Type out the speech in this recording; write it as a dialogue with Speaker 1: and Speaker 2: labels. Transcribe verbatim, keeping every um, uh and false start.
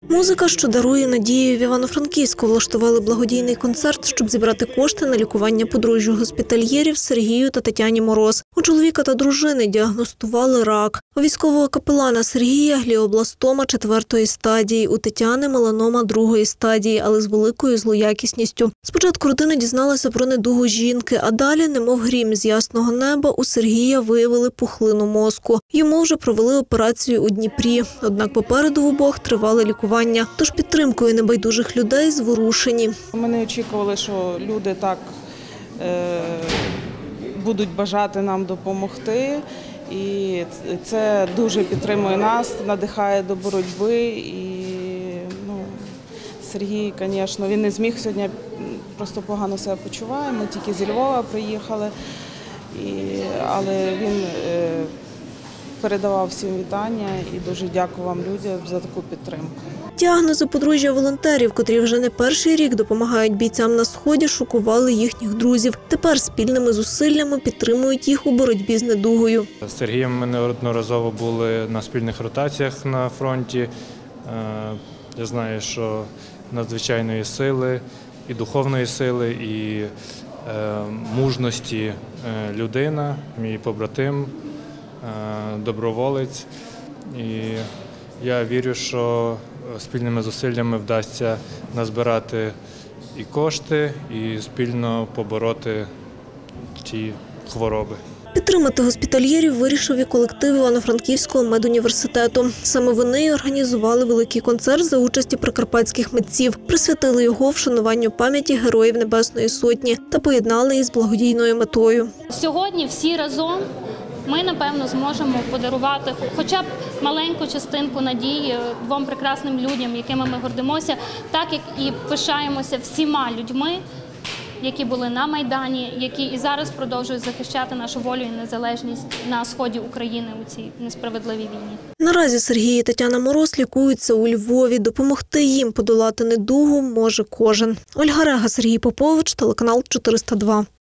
Speaker 1: Музика, що дарує надію. В Івано-Франківську влаштували благодійний концерт, щоб зібрати кошти на лікування подружжю госпітальєрів Сергію та Тетяні Мороз. У чоловіка та дружини діагностували рак. У військового капелана Сергія гліобластома четвертої стадії, у Тетяни меланома другої стадії, але з великою злоякісністю. Спочатку родина дізналася про недугу жінки, а далі, немов грім з ясного неба, у Сергія виявили пухлину мозку. Йому вже провели операцію у Дніпрі. Однак попереду в обох тривали лікування. Тож підтримкою небайдужих людей зворушені.
Speaker 2: Ми не очікували, що люди так е, будуть бажати нам допомогти. І це дуже підтримує нас, надихає до боротьби. І ну, Сергій, звісно, він не зміг сьогодні, просто погано себе почуває. Ми тільки зі Львова приїхали, і, але він е, передавав всім вітання і дуже дякую вам, люди, за таку підтримку.
Speaker 1: Діагнози подружжя волонтерів, котрі вже не перший рік допомагають бійцям на Сході, шокували їхніх друзів. Тепер спільними зусиллями підтримують їх у боротьбі з недугою.
Speaker 3: З Сергієм ми неодноразово були на спільних ротаціях на фронті. Я знаю, що надзвичайної сили, і духовної сили, і мужності людина, мій побратим, доброволець. І я вірю, що спільними зусиллями вдасться назбирати і кошти, і спільно побороти ті хвороби.
Speaker 1: Підтримати госпітальєрів вирішив і колектив Івано-Франківського медуніверситету. Саме вони й організували великий концерт за участі прикарпатських митців, присвятили його вшануванню пам'яті Героїв Небесної Сотні та поєднали із благодійною метою.
Speaker 4: Сьогодні всі разом ми, напевно, зможемо подарувати хоча б маленьку частинку надії двом прекрасним людям, якими ми гордимося, так як і пишаємося всіма людьми, які були на Майдані, які і зараз продовжують захищати нашу волю і незалежність на сході України у цій несправедливій війні.
Speaker 1: Наразі Сергій і Тетяна Мороз лікуються у Львові. Допомогти їм подолати недугу може кожен. Ольга Рега, Сергій Попович, телеканал чотириста два.